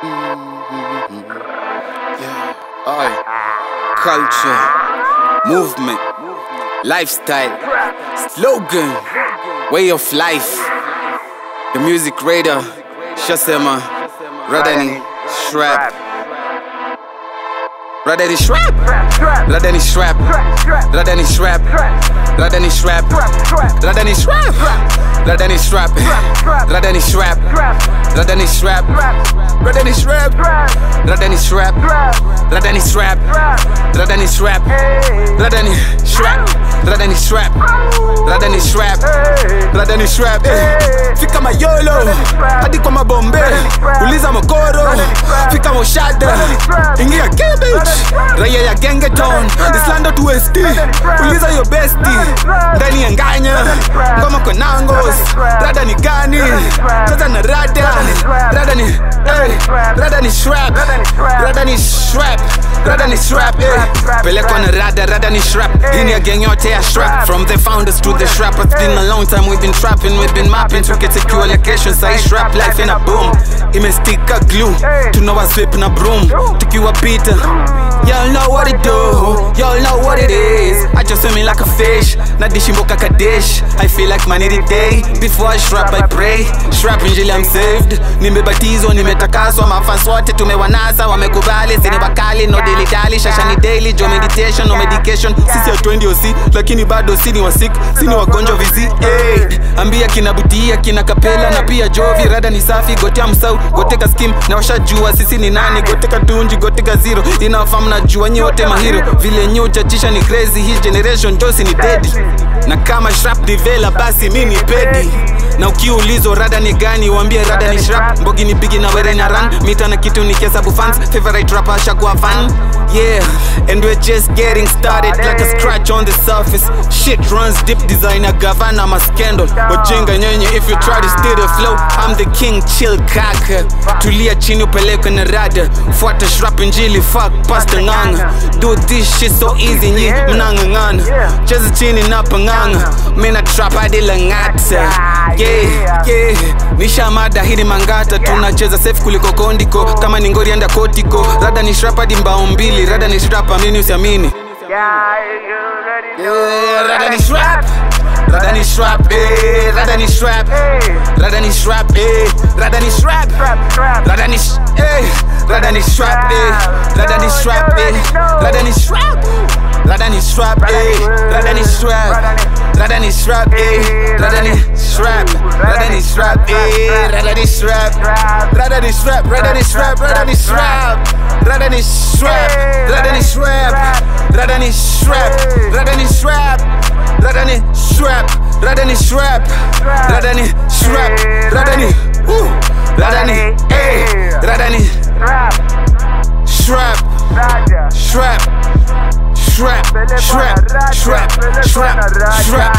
Culture, movement, lifestyle, slogan, way of life. The music RADA, Shasema, RADA ni SHRAP. RADA ni SHRAP. RADA ni SHRAP. RADA ni SHRAP. RADA ni SHRAP. RADA ni SHRAP. RADA ni SHRAP. RADA ni SHRAP. RADA ni SHRAP. RADA ni SHRAP. RADA ni SHRAP. RADA ni SHRAP. RADA ni SHRAP. RADA ni SHRAP. RADA ni SHRAP. RADA ni SHRAP. RADA ni SHRAP. Fika mayolo hadi kwa mabombe, uliza mokoro, fika moshada, ingia Cambridge, raya ya gengeton, Islando to ST, uliza yo besti, ndani ya nganya, ngoma kwa nangos, rada ni gani, chaza na rada, rada ni, rada ni SHRAP, rada ni SHRAP, rada ni SHRAP, pelekwa na rada, rada ni SHRAP, hii ni ya gang yote ya SHRAP, from the founders to the SHRAP, it's been a long time we've been trapping, we've been mapping, to get secure locations, say SHRAP life in a boom, imestika glue, tunawa sweep na broom, tukiwa pita, y'all know what it do, y'all know what it is, I just swim like a fish, na dishimboka kadish, I feel like money today, before I SHRAP I pray, SHRAP injili I'm saved, nimebatizwa, nimetakaswa, mafans wote tumewanasa, wamekubali, sini wakali, no daily dali, shasha ni daily, jo meditation, no medication, sisi ya 20 OC, lakini bado sini wa sick, sini wagonjwa vizi, ambia kina butia, kina kapela, na pia jovi, rada ni safi, gotea msau, goteka skim, na washajua sisi ni nani, goteka tunji, goteka zero, inawafamu na jua nyote mahiro, vile nyo chachisha ni crazy, hii generation josi ni deadly, na kama SHRAP divela basi mini pedi, na ukiulizo rada ni gani, wambie rada ni SHRAP, mbogi ni bigi na were na run, mita na kitu ni kesabu fans, favorite rapper shakwa fan, yeah, and we're just getting started, like a scratch on the surface, shit runs deep, designer gavana ma scandal, wajinga nyenye if you try to steal the flow, I'm the king, chill kaka, tulia chini upelekwe na rada, fuata SHRAP injili, fuck pasta nganga, do this shit so easy nyi mnangangana, cheza chini na panganga, mina trap hadi langata, yeah, nisha mada hili mangata, tunacheza safe kuliko kondiko, kama ni ngori anda kotiko, rada ni SHRAP hadi mbao mbili, rada ni SHRAP amini usiamini, rada ni SHRAP, rada ni SHRAP, rada ni SHRAP, rada ni SHRAP, rada ni SHRAP, rada ni rada ni SHRAP, rada ni SHRAP, rada ni SHRAP, rada ni SHRAP, rada ni SHRAP, rada ni SHRAP, rada ni SHRAP, rada ni SHRAP, rada ni SHRAP, rada ni SHRAP, rada ni SHRAP, rada ni SHRAP, rada ni SHRAP, rada ni SHRAP, rada ni SHRAP, rada ni SHRAP, rada ni SHRAP, rada ni SHRAP, rada ni SHRAP, rada ni rada ni rada ni SHRAP, SHRAP, SHRAP, SHRAP, SHRAP, SHRAP, SHRAP.